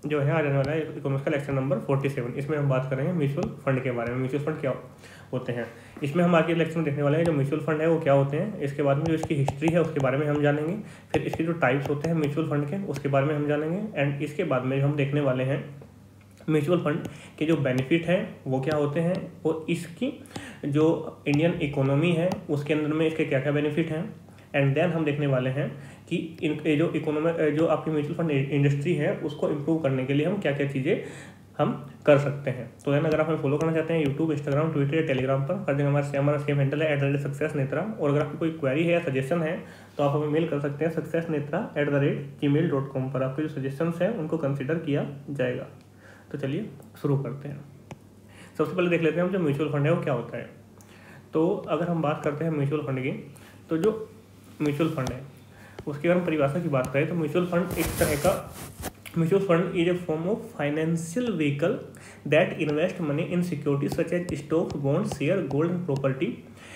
जो है आ जाने वाला है इकोनॉमिक्स का लेक्चर नंबर 47। इसमें हम बात करेंगे म्यूचुअल फंड के बारे में। म्यूचुअल फंड क्या होते हैं, इसमें हम आगे लेक्चर में देखने वाले हैं जो म्यूचुअल फंड है वो क्या होते हैं। इसके बाद में जो इसकी हिस्ट्री है उसके बारे में हम जानेंगे। फिर इसके जो टाइप्स होते हैं म्यूचुअल फंड के उसके बारे में हम जानेंगे। एंड इसके बाद में हम देखने वाले हैं म्यूचुअल फंड के जो बेनिफिट हैं वो क्या होते हैं, और इसकी जो इंडियन इकोनॉमी है उसके अंदर में इसके क्या क्या बेनिफिट हैं। एंड देन हम देखने वाले हैं कि जो इकोनॉमी जो आपकी म्यूचुअल फंड इंडस्ट्री है उसको इम्प्रूव करने के लिए हम क्या क्या चीज़ें हम कर सकते हैं। तो देन अगर आप हमें फॉलो करना चाहते हैं यूट्यूब, इंस्टाग्राम, ट्विटर या टेलीग्राम पर कर देंगे। हमारा सेम हैंडल है @सक्सेसनेत्रा। और अगर आपकी कोई क्वेरी है या सजेशन है तो आप हमें मेल कर सकते हैं successnetra@gmail.com पर। आपके जो सजेशंस हैं उनको कंसिडर किया जाएगा। तो चलिए शुरू करते हैं। सबसे पहले देख लेते हैं हम जो म्यूचुअल फंड है वो क्या होता है। तो अगर हम बात करते हैं म्यूचुअल फंड की, तो जो म्यूचुअल फंड है उसकी अगर हम परिभाषा की बात करें तो म्यूचुअल फंड एक तरह का mutual fund is a form of financial vehicle that invest money in securities such as stock, bond, share, gold and property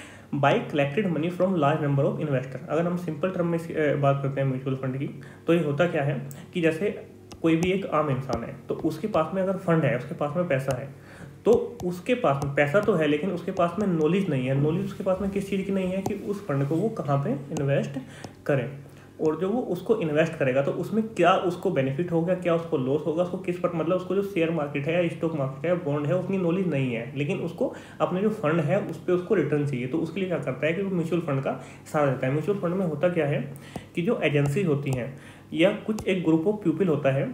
by collected money from large number of investor. अगर हम simple term में बात करते हैं mutual fund की, तो ये होता क्या है कि जैसे कोई भी एक आम इंसान है तो उसके पास में अगर फंड है, उसके पास में पैसा है, तो उसके पास में पैसा तो है लेकिन उसके पास में नॉलेज नहीं है। नॉलेज उसके पास में किस चीज़ की नहीं है कि उस फंड को वो कहाँ पे इन्वेस्ट करें, और जो वो उसको इन्वेस्ट करेगा तो उसमें क्या उसको बेनिफिट होगा, क्या उसको लॉस होगा, उसको किस पर मतलब उसको जो शेयर मार्केट है या स्टॉक मार्केट है या बॉन्ड है उसकी नॉलेज नहीं है, लेकिन उसको अपने जो फंड है उस पर उसको रिटर्न चाहिए। तो उसके लिए क्या करता है कि वो म्यूचुअल फंड का सहारा देता है। म्यूचुअल फंड में होता क्या है कि जो एजेंसी होती हैं या कुछ एक ग्रुप ऑफ पीपल होता है,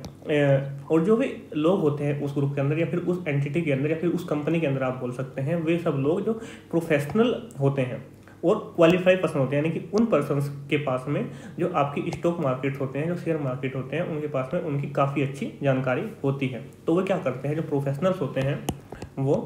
और जो भी लोग होते हैं उस ग्रुप के अंदर या फिर उस एंटिटी के अंदर या फिर उस कंपनी के अंदर आप बोल सकते हैं, वे सब लोग जो प्रोफेशनल होते हैं और क्वालिफाइड पर्सन होते हैं, यानी कि उन पर्सन्स के पास में जो आपकी स्टॉक मार्केट होते हैं, जो शेयर मार्केट होते हैं, उनके पास में उनकी काफ़ी अच्छी जानकारी होती है। तो वो क्या करते हैं, जो प्रोफेशनल्स होते हैं वो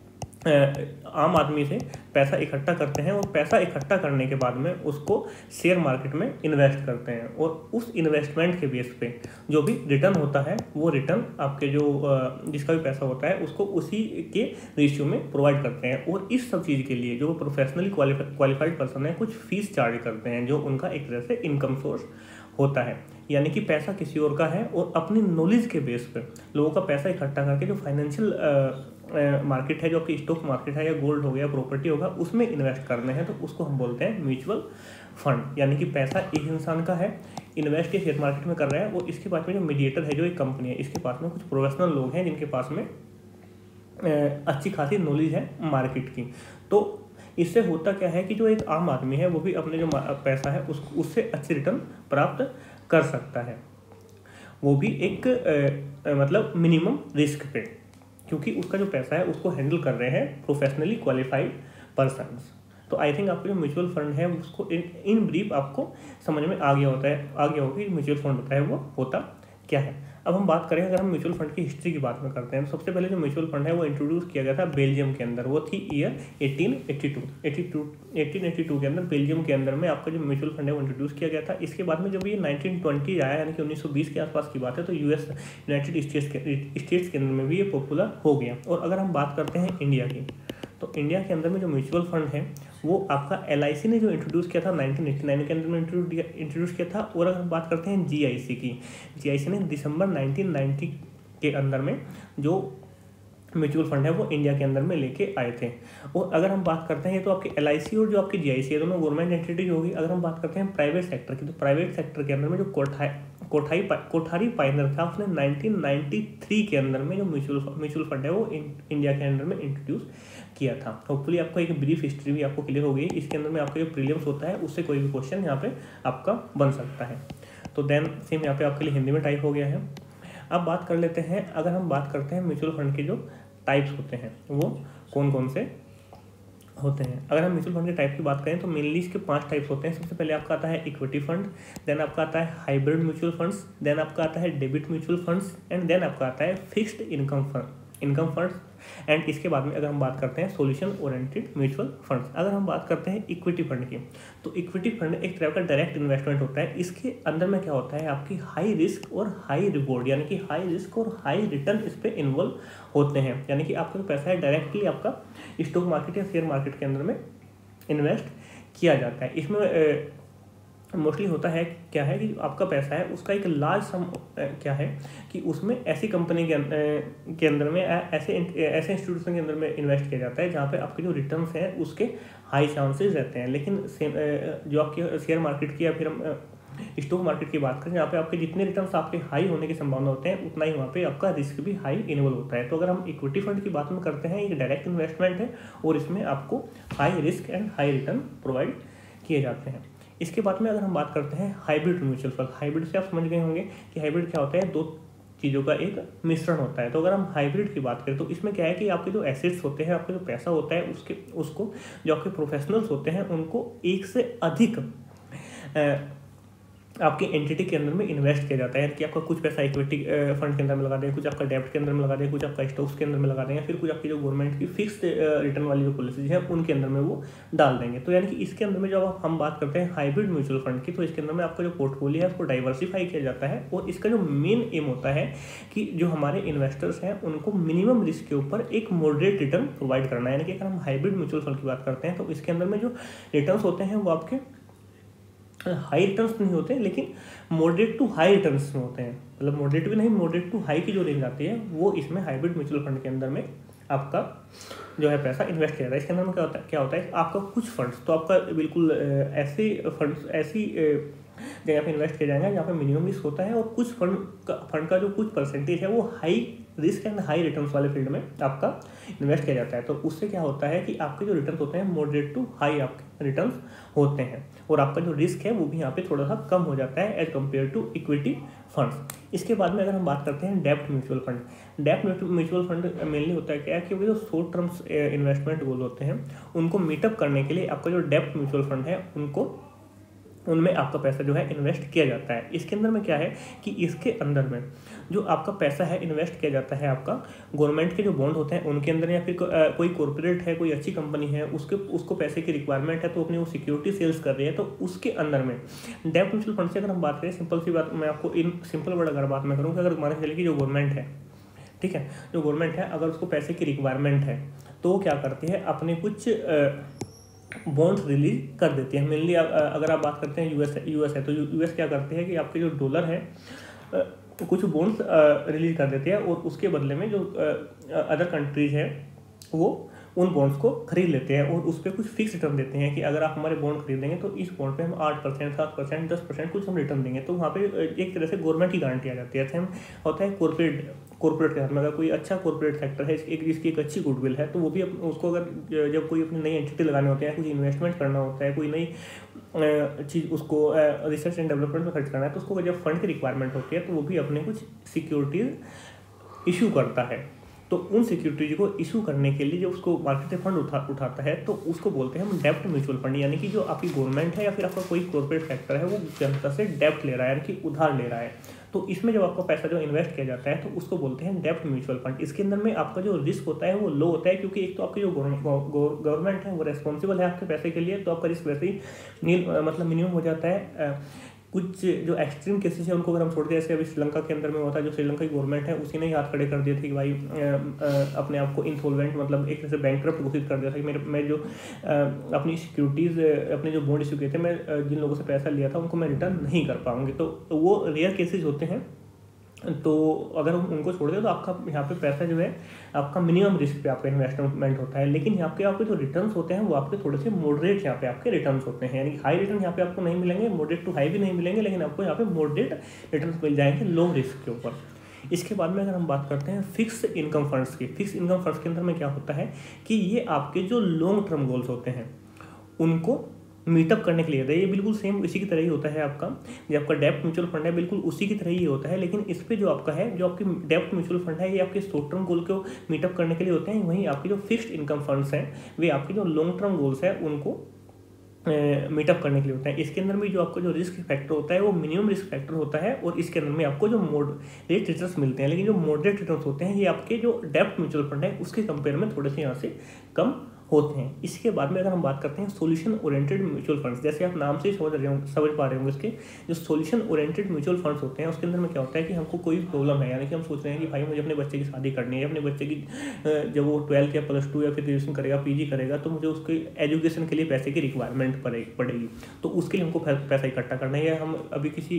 आम आदमी से पैसा इकट्ठा करते हैं, और पैसा इकट्ठा करने के बाद में उसको शेयर मार्केट में इन्वेस्ट करते हैं, और उस इन्वेस्टमेंट के बेस पे जो भी रिटर्न होता है वो रिटर्न आपके जो जिसका भी पैसा होता है उसको उसी के रेशियो में प्रोवाइड करते हैं। और इस सब चीज़ के लिए जो प्रोफेशनली क्वालिफाइड पर्सन है कुछ फीस चार्ज करते हैं, जो उनका एक तरह से इनकम सोर्स होता है। यानी कि पैसा किसी और का है और अपनी नॉलेज के बेस पर लोगों का पैसा इकट्ठा करके जो फाइनेंशियल मार्केट है, जो आपकी स्टॉक मार्केट है या गोल्ड हो गया, प्रॉपर्टी होगा, उसमें इन्वेस्ट करने हैं, तो उसको हम बोलते हैं म्यूचुअल फंड। यानी कि पैसा एक इंसान का है, इन्वेस्ट ये शेयर मार्केट में कर रहा है, और इसके पास में जो मीडिएटर है, जो एक कंपनी है, इसके पास में कुछ प्रोफेशनल लोग हैं जिनके पास में अच्छी खासी नॉलेज है मार्केट की। तो इससे होता क्या है कि जो एक आम आदमी है वो भी अपने जो पैसा है उससे अच्छी रिटर्न प्राप्त कर सकता है, वो भी एक मतलब मिनिमम रिस्क पे, क्योंकि उसका जो पैसा है उसको हैंडल कर रहे हैं प्रोफेशनली क्वालिफाइड पर्सन्स। तो आई थिंक आपको जो म्यूचुअल फंड है उसको इन ब्रीफ आपको समझ में आ गया होगा कि म्यूचुअल फंड होता है वो होता क्या है। अब हम बात करें, अगर हम म्यूचुअल फंड की हिस्ट्री की बात में करते हैं, तो सबसे पहले जो म्यूचुअल फंड है वो इंट्रोड्यूस किया गया था बेल्जियम के अंदर। वो थी ईयर 1882 के अंदर बेल्जियम के अंदर में आपका जो म्यूचुअल फंड है वो इंट्रोड्यूस किया गया था। इसके बाद में जब ये 1920 आया, यानी कि 1920 के आसपास की बात है, तो यूनाइटेड स्टेट्स के अंदर में भी ये पॉपुलर हो गया। और अगर हम बात करते हैं इंडिया की, तो इंडिया के अंदर में जो म्यूचुअल फंड है वो आपका LIC ने जो इंट्रोड्यूस किया था 1989 के अंदर में इंट्रोड्यूस किया था। और अगर हम बात करते हैं GIC की, GIC ने दिसंबर 1990 के अंदर में जो म्यूचुअल फंड है वो इंडिया के अंदर में लेके आए थे। और अगर हम बात करते हैं तो आपकी LIC और जो आपकी GIC है दोनों गवर्नमेंट एंटिटीज होगी। अगर हम बात करते हैं प्राइवेट सेक्टर की, तो प्राइवेट सेक्टर के अंदर में जो कोठारी पाइनर था उसने 1993 के अंदर में जो म्यूचुअल फंड है वो इंडिया के अंदर में इंट्रोड्यूस किया था। होपफुली आपको एक ब्रीफ हिस्ट्री भी आपको क्लियर हो गई। इसके अंदर में आपका जो प्रीलिम्स होता है उससे कोई भी क्वेश्चन यहाँ पे आपका बन सकता है। तो देन सेम यहाँ पे आपके लिए हिंदी में टाइप हो गया है। अब बात कर लेते हैं, अगर हम बात करते हैं म्यूचुअल फंड के जो टाइप्स होते हैं वो कौन कौन से होते हैं। अगर हम म्यूचुअल फंड के टाइप की बात करें तो मेनली इसके 5 टाइप्स होते हैं। सबसे पहले आपका आता है इक्विटी फंड, देन आपका आता है हाइब्रिड म्यूचुअल फंड्स, देन आपका आता है debit mutual funds, and then आपका आता है फिक्स्ड इनकम फंड्स। एंड इसके बाद में अगर हम बात करते हैं सॉल्यूशन ओरिएंटेड म्यूचुअल फंड्स। अगर हम बात करते हैं इक्विटी फंड की, तो इक्विटी फंड एक तरह का डायरेक्ट इन्वेस्टमेंट होता है। इसके अंदर में क्या होता है, आपकी हाई रिस्क और हाई रिवॉर्ड, यानी कि हाई रिस्क और हाई रिटर्न इस पर इन्वॉल्व होते हैं। यानी कि आपका जो पैसा है डायरेक्टली आपका स्टॉक मार्केट या शेयर मार्केट के अंदर में इन्वेस्ट किया जाता है। इसमें मोस्टली होता है क्या है कि आपका पैसा है उसका एक लार्ज सम क्या है कि उसमें ऐसी कंपनी के अंदर में ऐसे इंस्टीट्यूशन के अंदर में इन्वेस्ट किया जाता है जहाँ पे आपके जो रिटर्न्स हैं उसके हाई चांसेस रहते हैं। लेकिन जो आपके शेयर मार्केट की या फिर हम स्टॉक मार्केट की बात करें, यहाँ पे आपके जितने रिटर्न्स आपके हाई होने की संभावना होते हैं उतना ही वहाँ पे आपका रिस्क भी हाई इन्वॉल्व होता है। तो अगर हम इक्विटी फंड की बात में करते हैं, एक डायरेक्ट इन्वेस्टमेंट है और इसमें आपको high risk and high return provide किए जाते हैं। इसके बाद में अगर हम बात करते हैं हाइब्रिड म्यूचुअल फंड, हाइब्रिड से आप समझ गए होंगे कि हाइब्रिड क्या होता है, दो चीज़ों का एक मिश्रण होता है। तो अगर हम हाइब्रिड की बात करें तो इसमें क्या है कि आपके जो एसेट्स होते हैं, आपका जो पैसा होता है उसको जो आपके प्रोफेशनल्स होते हैं उनको एक से अधिक आपके एंटिटी के अंदर में इन्वेस्ट किया जाता है कि आपका कुछ पैसा इक्विटी फंड के अंदर में लगा दें, कुछ आपका डेब्ट के अंदर में लगा दें, कुछ आपका स्टॉक्स के अंदर में लगा दें, या फिर कुछ आपकी जो गवर्नमेंट की फिक्स्ड रिटर्न वाली जो पॉलिसीज है उनके अंदर में वो डाल देंगे। तो यानी कि इसके अंदर में जब हम बात करते हैं हाइब्रिड म्यूचुअल फंड की, तो इसके अंदर में आपका जो पोर्टफोलियो है उसको डाइवर्सिफाई किया जाता है और इसका जो मेन एम होता है कि जो हमारे इन्वेस्टर्स हैं उनको मिनिमम रिस्क के ऊपर एक मॉडरेट रिटर्न प्रोवाइड करना है। यानी कि अगर हम हाइब्रिड म्यूचुअल फंड की बात करते हैं तो इसके अंदर में जो रिटर्न्स होते हैं वो आपके हाई रिटर्न्स नहीं होते लेकिन मॉडरेट टू हाई रिटर्न्स में होते हैं, मतलब मॉडरेट भी नहीं, मॉडरेट टू हाई की जो रेंज आती है वो इसमें हाइब्रिड म्यूचुअल फंड के अंदर में आपका जो है पैसा इन्वेस्ट किया जाता है। इसके अंदर में क्या होता है आपका कुछ फंड्स तो आपका बिल्कुल ऐसे फंड्स ऐसी जगह पे इन्वेस्ट किया जाएगा जहाँ पे मिनिमम रिस्क होता है और कुछ फंड का जो कुछ परसेंटेज है वो high risk and high returns वाले फील्ड में आपका इन्वेस्ट किया जाता है। तो उससे क्या होता है कि आपके जो रिटर्न्स होते हैं मॉडरेट टू हाई आपके रिटर्न्स होते हैं और आपका जो रिस्क है वो भी यहाँ पे थोड़ा सा कम हो जाता है as compare to equity funds. इसके बाद में अगर हम बात करते हैं डेब्ट म्यूचुअल फंड, डेब्ट म्यूचुअल फंड मेनली होता है क्या है कि जो शॉर्ट टर्म्स इन्वेस्टमेंट गोल होते हैं उनको मीटअप करने के लिए आपका जो डेब्ट म्यूचुअल फंड है उनमें आपका पैसा जो है इन्वेस्ट किया जाता है। इसके अंदर में क्या है कि इसके अंदर में जो आपका पैसा है इन्वेस्ट किया जाता है आपका गवर्नमेंट के जो बॉन्ड होते हैं उनके अंदर, या फिर कोई कॉर्पोरेट है, कोई अच्छी कंपनी है उसको पैसे की रिक्वायरमेंट है तो अपनी वो सिक्योरिटी सेल्स कर रही है, तो उसके अंदर में डेब्ट म्यूचुअल फंड से अगर हम बात करें, सिंपल सी बात मैं आपको इन सिंपल वर्ड अगर बात मैं करूँ कि अगर मान के चलिए कि जो गवर्नमेंट है, ठीक है, जो गवर्नमेंट है अगर उसको पैसे की रिक्वायरमेंट है तो वो क्या करती है अपने कुछ बॉन्ड्स रिलीज कर देती है। मेनली अगर आप बात करते हैं यूएस है तो यूएस क्या करते हैं कि आपके जो डॉलर है कुछ बॉन्ड्स रिलीज कर देते हैं और उसके बदले में जो अदर कंट्रीज है वो उन बॉन्ड्स को खरीद लेते हैं और उस पर कुछ फिक्स रिटर्न देते हैं कि अगर आप हमारे बॉन्ड खरीदेंगे तो इस बॉन्ड पे हम 8%, 7%, 10% कुछ हम रिटर्न देंगे। तो वहाँ पे एक तरह से गवर्नमेंट की गारंटी आ जाती है। सेम होता है कॉर्पोरेट के हाथ में, अगर कोई अच्छा कॉर्पोरेट सेक्टर है जिसकी एक अच्छी गुडविल है तो वो भी उसको अगर जब कोई अपनी नई एंटिटी लगाने होते हैं, कुछ इन्वेस्टमेंट करना होता है, कोई नई चीज़ उसको रिसर्च एंड डेवलपमेंट में खर्च करना है तो उसको जब फंड की रिक्वायरमेंट होती है तो वो भी अपने कुछ सिक्योरिटीज इशू करता है। तो उन सिक्योरिटीज को इशू करने के लिए जब उसको मार्केट से फंड उठाता है तो उसको बोलते हैं हम डेब्ट म्यूचुअल फंड, यानी कि जो आपकी गवर्नमेंट है या फिर आपका कोई कॉर्पोरेट सेक्टर है वो जनता से डेब्ट ले रहा है, यानी कि उधार ले रहा है। तो इसमें जब आपका पैसा जो इन्वेस्ट किया जाता है तो उसको बोलते हैं डेब्ट म्यूचुअल फंड। इसके अंदर में आपका जो रिस्क होता है वो लो होता है, क्योंकि एक तो आपकी जो गवर्नमेंट है वो रेस्पॉन्सिबल है आपके पैसे के लिए, तो आपका रिस्क वैसे ही मतलब मिनिमम हो जाता है। कुछ जो एक्सट्रीम केसेस है उनको अगर हम छोड़ दें, जैसे अभी श्रीलंका के अंदर में हुआ था, जो श्रीलंका की गवर्नमेंट है उसी ने ही हाथ खड़े कर दिए थे कि भाई अपने आप को इंसॉल्वेंट मतलब एक तरह से बैंकक्रप्ट घोषित कर दिया था कि मैं जो अपनी सिक्योरिटीज़ अपने जो बॉन्ड इशू किए थे, मैं जिन लोगों से पैसा लिया था उनको मैं रिटर्न नहीं कर पाऊंगी। तो वो रेयर केसेज होते हैं। तो अगर हम उनको छोड़ दें तो आपका यहाँ पे पैसा जो है आपका मिनिमम रिस्क पे आपका इन्वेस्टमेंट होता है, लेकिन यहाँ पे आपके जो रिटर्न्स होते हैं वो आपके थोड़े से मॉडरेट यहाँ पे आपके रिटर्न्स होते हैं, यानी हाई रिटर्न यहाँ पे आपको नहीं मिलेंगे, मॉडरेट टू हाई भी नहीं मिलेंगे, लेकिन आपको यहाँ पे मॉडरेट रिटर्न्स मिल जाएंगे लो रिस्क के ऊपर। इसके बाद में अगर हम बात करते हैं फिक्स इनकम फंड्स की, फिक्स इनकम फंड्स के अंदर में क्या होता है कि ये आपके जो लॉन्ग टर्म गोल्स होते हैं उनको मीटअप करने के लिए होता है। ये बिल्कुल सेम इसी की तरह ही होता है आपका, जो आपका डेब्ट म्यूचुअल फंड है बिल्कुल उसी की तरह ही होता है, लेकिन इस पे जो आपका है जो आपकी डेब्ट म्यूचुअल फंड है ये आपके शॉर्ट टर्म गोल को मीटअप करने के लिए होते हैं, वहीं आपके जो फिक्स्ड इनकम फंड्स हैं वे आपके जो लॉन्ग टर्म गोल्स है उनको मीटअप करने के लिए होता है। इसके अंदर में जो आपका जो रिस्क फैक्टर होता है वो मिनिमम रिस्क फैक्टर होता है और इसके अंदर में आपको जो मॉडरेट रिटर्न्स मिलते हैं, लेकिन जो मॉडरेट रिटर्न्स होते हैं ये आपके जो डेब्ट म्यूचुअल फंड है उसके कंपेयर में थोड़े से यहाँ से कम होते हैं। इसके बाद में अगर हम बात करते हैं सॉल्यूशन ओरिएंटेड म्यूचुअल फंड्स, जैसे आप नाम से ही समझ पा रहे होंगे, इसके जो सॉल्यूशन ओरिएंटेड म्यूचुअल फंड्स होते हैं उसके अंदर में क्या होता है कि हमको कोई प्रॉब्लम है, यानी कि हम सोच रहे हैं कि भाई मुझे अपने बच्चे की शादी करनी है, अपने बच्चे की जब वो 12 या +2 या फिर ग्रेजुएशन करेगा, PG करेगा, तो मुझे उसके एजुकेशन के लिए पैसे की रिक्वायरमेंट पड़ेगी, तो उसके लिए हमको पैसा इकट्ठा करना है। या हम अभी किसी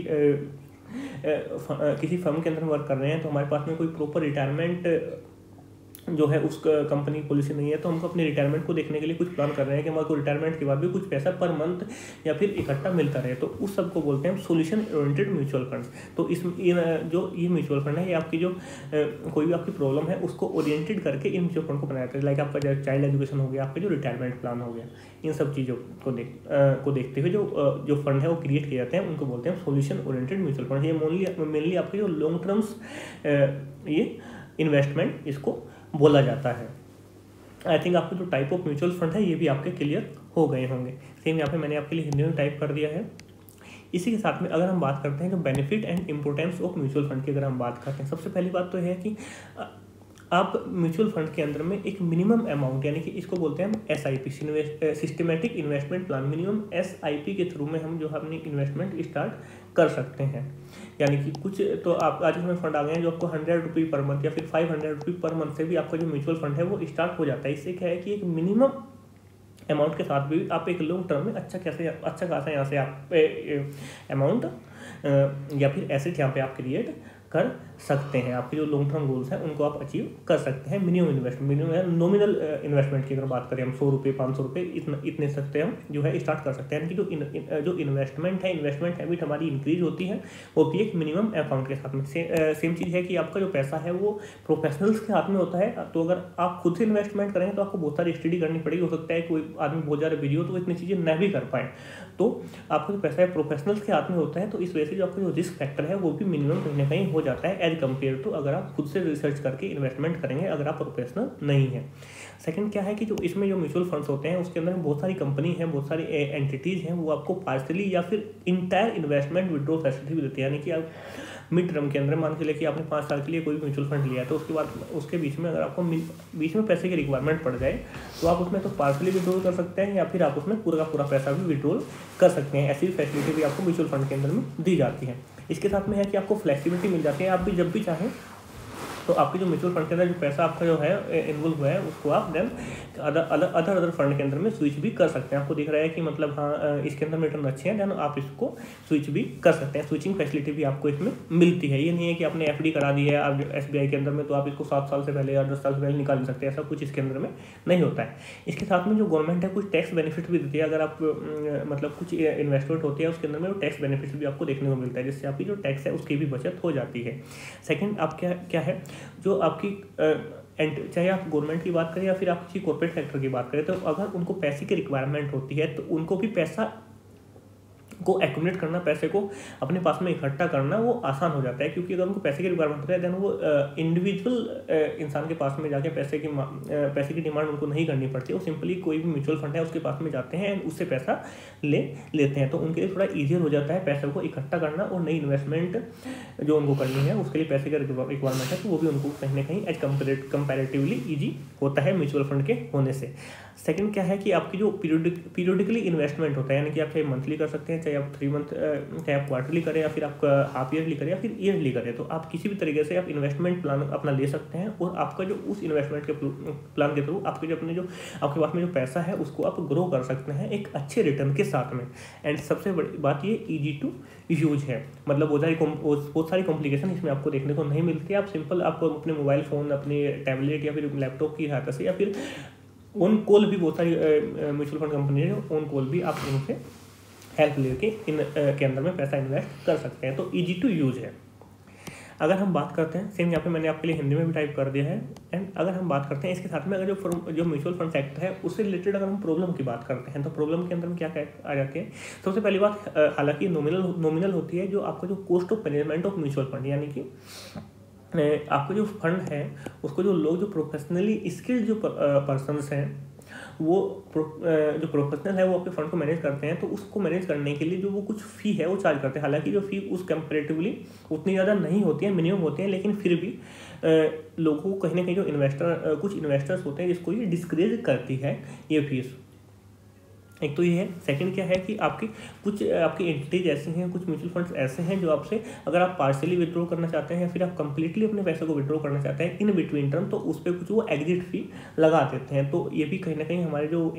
फर्म के अंदर वर्क कर रहे हैं, तो हमारे पास में कोई प्रॉपर रिटायरमेंट जो है उस कंपनी की पॉलिसी नहीं है, तो हमको अपने रिटायरमेंट को देखने के लिए कुछ प्लान कर रहे हैं कि हमारे को रिटायरमेंट के बाद भी कुछ पैसा पर मंथ या फिर इकट्ठा मिलता रहे, तो उस सब को बोलते हैं सॉल्यूशन ओरिएंटेड म्यूचुअल फंड्स। तो इस जो ये म्यूचुअल फंड है, ये आपकी जो कोई भी आपकी प्रॉब्लम है उसको ओरिएंटेड करके इन म्यूचुअल फंड को बनाया जाता है। लाइक आपका चाइल्ड एजुकेशन हो गया, आपका जो रिटायरमेंट प्लान हो गया, इन सब चीज़ों को देखते हुए जो फंड है वो क्रिएट किए जाते हैं, उनको बोलते हैं सॉल्यूशन ओरिएंटेड म्यूचुअल फंड। ये मेनली आपके जो लॉन्ग टर्म्स ये इन्वेस्टमेंट इसको बोला जाता है। आई थिंक आपको जो टाइप ऑफ म्यूचुअल फंड है ये भी आपके क्लियर हो गए होंगे। सेम यहाँ पे मैंने आपके लिए हिंदी में टाइप कर दिया है। इसी के साथ में अगर हम बात करते हैं जो benefit and importance of mutual fund की अगर हम बात करते हैं, सबसे पहली बात तो है कि आप म्यूचुअल फंड के अंदर में एक मिनिमम अमाउंट, यानी कि इसको बोलते हैं हम SIP, systematic investment plan, minimum SIP के थ्रू में हम जो है अपनी इन्वेस्टमेंट स्टार्ट कर सकते हैं। यानी कि कुछ तो आप आज में फंड आ गए हैं जो आपको 100 रुपये पर मंथ या फिर 500 रुपये पर मंथ से भी आपका जो म्यूचुअल फंड है वो स्टार्ट हो जाता है। इससे क्या है कि एक मिनिमम अमाउंट के साथ भी आप एक लॉन्ग टर्म में अच्छा खासा यहाँ से आप अमाउंट या फिर एसेट यहाँ पे आप क्रिएट कर सकते हैं। आपके जो लॉन्ग टर्म गोल्स हैं उनको आप अचीव कर सकते हैं। मिनिमम नॉमिनल इन्वेस्टमेंट की अगर बात करें हम 100 रुपये 500 रुपये इतने सकते हम जो है स्टार्ट कर सकते हैं। यानी कि जो इन्वेस्टमेंट हैबिट हमारी इंक्रीज होती है वो भी एक मिनिमम अकाउंट के साथ में। सेम चीज़ है कि आपका जो पैसा है वो प्रोफेशनल्स के हाथ में होता है, तो अगर आप खुद से इन्वेस्टमेंट करेंगे तो आपको बहुत सारी स्टडी करनी पड़ेगी। हो सकता है कोई आदमी बहुत ज़्यादा बिजी हो तो वो इतनी चीज़ें न भी कर पाए, तो आपका जो पैसा है प्रोफेशनल्स के हाथ में होता है, तो इस वजह से जो आपका जो रिस्क फैक्टर है वो भी मिनिमम कहीं ना कहीं हो जाता है एज कम्पेयर टू अगर आप खुद से रिसर्च करके इन्वेस्टमेंट करेंगे अगर आप प्रोफेशनल नहीं है। सेकंड क्या है कि जो इसमें जो म्यूचुअल फंड्स होते हैं उसके अंदर बहुत सारी कंपनी है, बहुत सारी एंटिटीज़ हैं, वो आपको पार्शली या फिर इंटायर इन्वेस्टमेंट विड्रॉल फैसिलिटी भी देती है। यानी कि आप मिड टर्म के अंदर मान के लेके आपने 5 साल के लिए कोई म्यूचुअल फंड लिया है, तो उसके बाद उसके बीच में अगर आपको बीच में पैसे की रिक्वायरमेंट पड़ जाए तो आप उसमें तो पार्शली विड्रॉल कर सकते हैं या फिर आप उसमें पूरा का पूरा पैसा भी विड्रॉल कर सकते हैं। ऐसी फैसिलिटी भी आपको म्यूचुअल फंड के अंदर में दी जाती है। इसके साथ में है कि आपको फ्लेक्सिबिलिटी मिल जाती है, आप भी जब भी चाहें तो आपके जो म्यूचुअल फंड के अंदर जो पैसा आपका जो है इन्वॉल्व हुआ है उसको आप देन अदर फंड के अंदर में स्विच भी कर सकते हैं। आपको दिख रहा है कि मतलब हाँ इसके अंदर रिटर्न अच्छे हैं, देन आप इसको स्विच भी कर सकते हैं। स्विचिंग फैसिलिटी भी आपको इसमें मिलती है। ये नहीं है कि आपने FD करा दी है आप SBI के अंदर में तो आप इसको 7 साल से पहले या 10 साल से पहले निकाल सकते हैं, ऐसा कुछ इसके अंदर में नहीं होता है। इसके साथ में जो गवर्नमेंट है कुछ टैक्स बेनिफिट भी देती है। अगर आप मतलब कुछ इन्वेस्टमेंट होती है उसके अंदर में वो टैक्स बेनिफिट भी आपको देखने को मिलता है, जिससे आपकी जो टैक्स है उसकी भी बचत हो जाती है। सेकेंड आप क्या है जो आपकी चाहे आप गवर्नमेंट की बात करें या फिर आप किसी कॉर्पोरेट सेक्टर की बात करें, तो अगर उनको पैसे की रिक्वायरमेंट होती है तो उनको भी पैसा को एक्यूमुलेट करना, पैसे को अपने पास में इकट्ठा करना वो आसान हो जाता है। क्योंकि अगर उनको पैसे की रिक्वायरमेंट होती है देन वो इंडिविजुअल इंसान के पास में जाके पैसे की डिमांड उनको नहीं करनी पड़ती। वो सिंपली कोई भी म्यूचुअल फंड है उसके पास में जाते हैं एंड उससे पैसा लेते हैं, तो उनके लिए थोड़ा ईजियर हो जाता है पैसे को इकट्ठा करना और नई इन्वेस्टमेंट जो उनको करनी है उसके लिए पैसे का रिक्वायरमेंट है, तो वो भी उनको कहीं ना कहीं एज कंपेरेटिवली ईजी होता है म्यूचुअल फंड के होने से। सेकंड क्या है कि आपकी जो पीरियडिकली इन्वेस्टमेंट होता है, यानी कि आप चाहे मंथली कर सकते हैं, चाहे आप 3 मंथ, चाहे आप क्वार्टरली करें या फिर आप हाफ ईयरली करें या फिर ईयरली करें, तो आप किसी भी तरीके से आप इन्वेस्टमेंट प्लान अपना ले सकते हैं और आपका जो उस इन्वेस्टमेंट के प्लान के थ्रू आपके आपके पास में जो पैसा है उसको आप ग्रो कर सकते हैं एक अच्छे रिटर्न के साथ में। एंड सबसे बड़ी बात ये ईजी टू यूज है, मतलब बहुत सारी कॉम्प्लिकेशन इसमें आपको देखने को नहीं मिलती। आप सिंपल आपको अपने मोबाइल फ़ोन, अपने टैबलेट या फिर लैपटॉप की सहायता से या फिर ऑन कॉल भी बहुत सारी म्यूचुअल फंड कंपनी है ऑन कॉल भी आप उनसे हेल्प लेके के अंदर में पैसा इन्वेस्ट कर सकते हैं, तो ईजी टू यूज है। अगर हम बात करते हैं, सेम यहाँ पे मैंने आपके लिए हिंदी में भी टाइप कर दिया है। एंड अगर हम बात करते हैं इसके साथ में अगर जो म्यूचुअल फंड सेक्टर है उससे रिलेटेड अगर हम प्रॉब्लम की बात करते हैं तो प्रॉब्लम के अंदर में क्या आ जाती है। सबसे पहली बात हालांकि नॉमिनल होती है जो आपका जो cost of management of mutual fund, यानी कि आपका जो फंड है उसको जो लोग जो प्रोफेशनली स्किल्ड जो पर्सनस हैं वो जो प्रोफेशनल है वो आपके फंड को मैनेज करते हैं, तो उसको मैनेज करने के लिए जो वो कुछ फ़ी है वो चार्ज करते हैं। हालांकि जो फ़ी उस कंपेरेटिवली उतनी ज़्यादा नहीं होती है, मिनिमम होती है, लेकिन फिर भी लोगों को कहीं ना कहीं जो कुछ इन्वेस्टर्स होते हैं जिसको ये डिस्करेज करती है ये फीस। एक तो ये है। सेकंड क्या है कि आपकी एंटिटीज ऐसी हैं, कुछ म्यूचुअल फंड्स ऐसे हैं जो आपसे अगर आप पार्शियली विड्रॉ करना चाहते हैं या फिर आप कंप्लीटली अपने पैसे को विड्रॉ करना चाहते हैं इन बिटवीन टर्म, तो उस पर कुछ वो एग्जिट फी लगा देते हैं। तो ये भी कहीं ना कहीं हमारे जो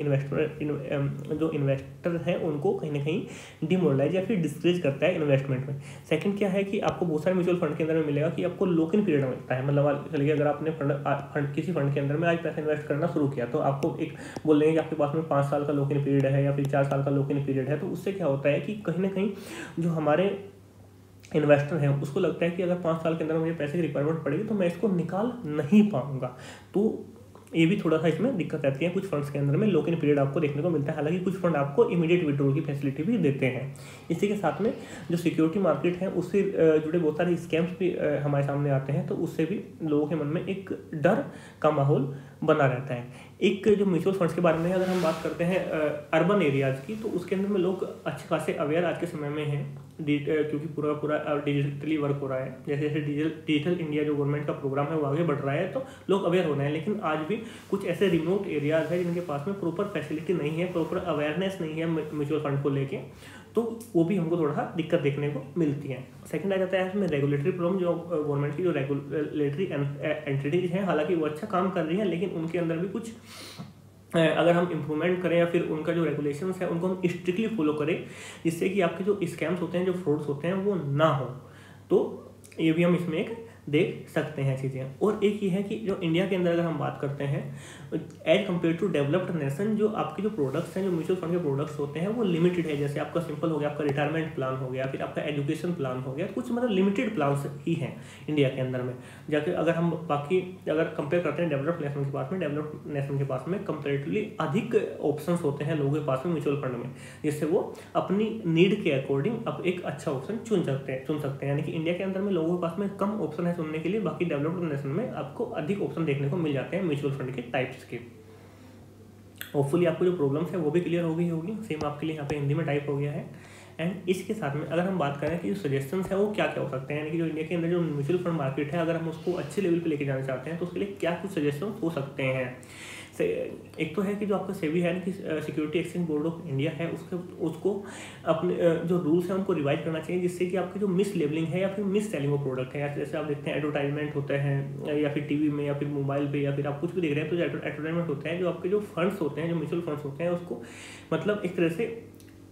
इन्वेस्टर हैं उनको कहीं ना कहीं डिमोरलाइज या फिर डिस्करेज करता है इन्वेस्टमेंट में। सेकंड क्या है कि आपको बहुत सारे म्यूचुअल फंड के अंदर में मिलेगा कि आपको लॉक इन पीरियड मिलता है। मतलब चलिए अगर आपने किसी फंड के अंदर में आज पैसा इन्वेस्ट करना शुरू किया तो आपको एक बोल देंगे कि आपके पास में 5 साल का लॉक इन पीरियड है या फिर 4 साल का लॉक इन पीरियड है। तो उससे क्या होता है कि कहीं ना कहीं जो हमारे इन्वेस्टर हैं उसको लगता है कि अगर 5 साल के अंदर मुझे पैसे की रिक्वायरमेंट पड़ेगी तो मैं इसको निकाल नहीं पाऊंगा। तो ये भी थोड़ा सा इसमें दिक्कत आती है। कुछ फंड्स के अंदर में लॉक इन पीरियड आपको देखने को मिलता है, हालांकि कुछ फंड आपको इमीडिएट विड्रॉल की फैसिलिटी भी देते हैं। इसी के साथ में जो सिक्योरिटी मार्केट है उससे जुड़े बहुत सारे स्कैम्स भी हमारे सामने आते हैं, तो उससे भी लोगों के मन में एक डर का माहौल बना रहता है। एक जो म्यूचुअल फंड्स के बारे में अगर हम बात करते हैं अर्बन एरियाज़ की, तो उसके अंदर में लोग अच्छे खासे अवेयर आज के समय में हैं, क्योंकि पूरा डिजिटली वर्क हो रहा है। जैसे जैसे डिजिटल इंडिया जो गवर्नमेंट का प्रोग्राम है वो आगे बढ़ रहा है तो लोग अवेयर हो रहे हैं। लेकिन आज भी कुछ ऐसे रिमोट एरियाज़ हैं जिनके पास में प्रॉपर फैसिलिटी नहीं है, प्रॉपर अवेयरनेस नहीं है म्यूचुअल फंड को लेके, तो वो भी हमको थोड़ा दिक्कत देखने को मिलती है। सेकंड आ जाता है इसमें रेगुलेटरी प्रॉब्लम। जो गवर्नमेंट की जो रेगुलेटरी एंटिटीज हैं हालांकि वो अच्छा काम कर रही हैं, लेकिन उनके अंदर भी कुछ अगर हम इम्प्रूवमेंट करें या फिर उनका जो रेगुलेशंस है उनको हम स्ट्रिक्टली फॉलो करें, जिससे कि आपके जो स्कैम्स होते हैं, जो फ्रॉड्स होते हैं वो ना हो। तो ये भी हम इसमें एक देख सकते हैं चीज़ें। और एक ये है कि जो इंडिया के अंदर अगर हम बात करते हैं as compare to developed nation, जो आपके जो प्रोडक्ट्स हैं, जो म्यूचुअल फंड के प्रोडक्ट्स होते हैं वो लिमिटेड है। जैसे आपका सिंपल हो गया, आपका रिटायरमेंट प्लान हो गया, फिर आपका एजुकेशन प्लान हो गया, कुछ मतलब लिमिटेड प्लान्स ही हैं इंडिया के अंदर में। जाके अगर हम बाकी अगर कंपेयर करते हैं डेवलप्ड नेशन के पास में, डेवलप्ड नेशन के पास में कंपेरेटिवली अधिक ऑप्शंस होते हैं लोगों के पास में म्यूचुअल फंड में, जिससे वो अपनी नीड के अकॉर्डिंग अब एक अच्छा ऑप्शन चुन सकते हैं। यानी कि इंडिया के अंदर में लोगों के पास में कम ऑप्शन है चुनने के लिए, बाकी डेवलप्ड नेशन में आपको अधिक ऑप्शन देखने को मिल जाते हैं म्यूचुअल फंड के टाइप्स के। होपफुली आपको जो प्रॉब्लम्स है वो भी क्लियर हो गई होगी। सेम आपके लिए यहाँ पे हिंदी में टाइप हो गया है। एंड इसके साथ में अगर हम बात करें कि जो सजेशंस है वो क्या क्या हो सकते हैं, यानी कि जो इंडिया के अंदर जो म्यूचुअल फंड मार्केट है अगर हम उसको अच्छे लेवल पे लेके जाना चाहते हैं तो उसके लिए क्या कुछ सजेशन हो सकते हैं। एक तो है कि जो आपका सेबी है कि security exchange board of India है उसको अपने जो रूल्स हैं उनको रिवाइज करना चाहिए, जिससे कि आपकी जो मिस लेबलिंग है या फिर मिस सेलिंग ऑफ प्रोडक्ट है, जैसे आप देखते हैं एडवर्टाइजमेंट होते हैं या फिर टीवी में या फिर मोबाइल पे या फिर आप कुछ भी देख रहे हैं तो जो एडवर्टाइजमेंट होते हैं, जो आपके जो फंड्स होते हैं, जो म्यूचुअल फंड्स होते हैं उसको मतलब एक तरह से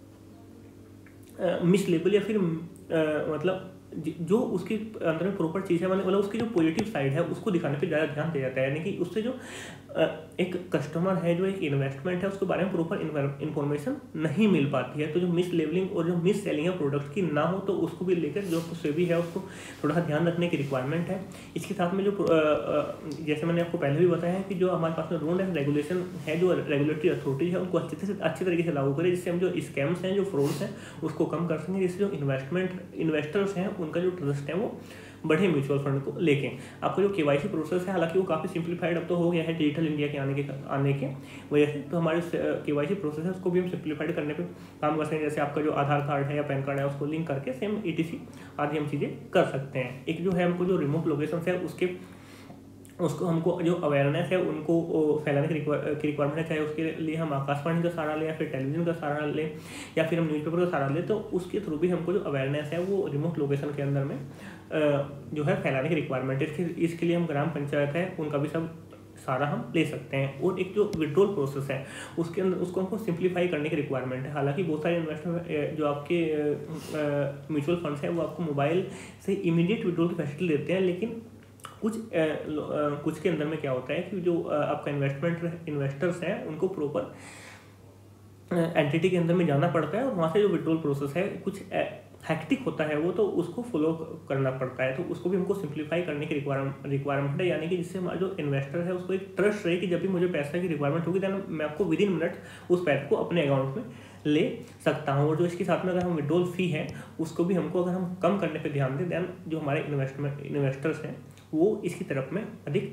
मिस लेबल या फिर मतलब जो उसके अंदर में प्रॉपर चीज़ है मतलब उसकी जो पॉजिटिव साइड है उसको दिखाने पे ज़्यादा ध्यान दिया जाता है। यानी कि उससे जो एक कस्टमर है, जो एक इन्वेस्टमेंट है, उसके बारे में प्रॉपर इन्फॉर्मेशन नहीं मिल पाती है। तो जो मिस लेबलिंग और जो मिस सेलिंग है प्रोडक्ट की ना हो, तो उसको भी लेकर जो सेबी है उसको थोड़ा सा ध्यान रखने की रिक्वायरमेंट है। इसके साथ में जो जैसे मैंने आपको पहले भी बताया है कि जो हमारे पास में रूल एंड रेगुलेशन है, जो रेगुलेटरी अथॉरिटी है, उनको अच्छी तरीके से लागू करें, जिससे हम जो स्कैम्स हैं, जो फ्रॉड्स हैं, उसको कम कर सकें, जिससे जो इन्वेस्टर्स हैं उनका जो ट्रस्ट है वो बढ़े म्यूचुअल फंड को लेके। आपका जो केवाईसी प्रोसेस है हालांकि वो काफ़ी सिंप्लीफाइड अब तो हो गया है डिजिटल इंडिया के आने के वजह से, तो हमारे केवाईसी प्रोसेस है उसको भी हम सिंप्लीफाइड करने पे काम कर सकते हैं। जैसे आपका जो आधार कार्ड है या पैन कार्ड है उसको लिंक करके सेम ETC आदि हम चीज़ें कर सकते हैं। एक जो है हमको जो रिमोट लोकेशन है उसको हमको जो अवेयरनेस है उनको फैलाने की रिक्वायरमेंट है, चाहे उसके लिए हम आकाशवाणी का सहारा लें या फिर टेलीविजन का सहारा लें या फिर हम न्यूज़पेपर का सहारा लें, तो उसके थ्रू भी हमको जो अवेयरनेस है वो रिमोट लोकेशन के अंदर में जो है फैलाने की रिक्वायरमेंट है। इसके लिए हम ग्राम पंचायत है उनका भी सब सारा हम ले सकते हैं। और एक जो विड्रॉल प्रोसेस है उसके अंदर उसको हमको सिंप्लीफाई करने की रिक्वायरमेंट है। हालांकि बहुत सारे इन्वेस्टर जो आपके म्यूचुअल फंड्स हैं वो आपको मोबाइल से इमीडिएट विड्रॉल की फैसिलिटी देते हैं, लेकिन कुछ के अंदर में क्या होता है कि जो आपका इन्वेस्टर्स हैं उनको प्रॉपर एंटिटी के अंदर में जाना पड़ता है और वहाँ से जो विड्रॉल प्रोसेस है कुछ हैक्टिक होता है वो, तो उसको फॉलो करना पड़ता है। तो उसको भी हमको सिंप्लीफाई करने की रिक्वायरमेंट है, यानी कि जिससे हमारा जो इन्वेस्टर है उसको एक ट्रस्ट रहे कि जब भी मुझे पैसे की रिक्वायरमेंट होगी देन मैं आपको विदिन मिनट उस पैसे को अपने अकाउंट में ले सकता हूँ। और जो इसके साथ में अगर हम विड्रॉल फी है उसको भी हमको अगर हम कम करने पर ध्यान दें, देन जो हमारे इन्वेस्टर्स हैं वो इसकी तरफ में अधिक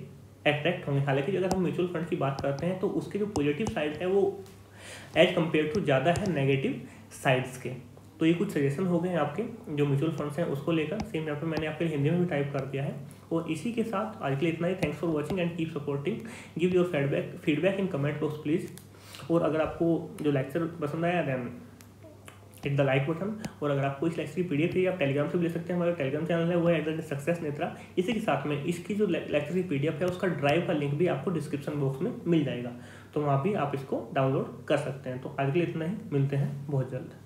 अट्रैक्ट होंगे। हालांकि अगर हम म्यूचुअल फंड की बात करते हैं तो उसके जो पॉजिटिव साइड है वो एज कम्पेयर टू ज़्यादा है नेगेटिव साइड्स के। तो ये कुछ सजेशन हो गए हैं आपके जो म्यूचुअल फंड्स हैं उसको लेकर। सेम यहाँ पे मैंने आपके हिंदी में भी टाइप कर दिया है। और इसी के साथ आज के लिए इतना ही। Thanks for watching and keep supporting. Give your feedback in comment box please. और अगर आपको जो लेक्चर पसंद आया then hit the like button. और अगर आपको इस लेक्चर की पीडीएफ चाहिए आप टेलीग्राम से भी ले सकते हैं। हमारा टेलीग्राम चैनल है वो है सक्सेस नेत्रा। इसी के साथ में इसकी जो लेक्चर की पीडीएफ है उसका ड्राइव का लिंक भी आपको डिस्क्रिप्शन बॉक्स में मिल जाएगा, तो वहाँ भी आप इसको डाउनलोड कर सकते हैं। तो आज के लिए इतना ही, मिलते हैं बहुत जल्द।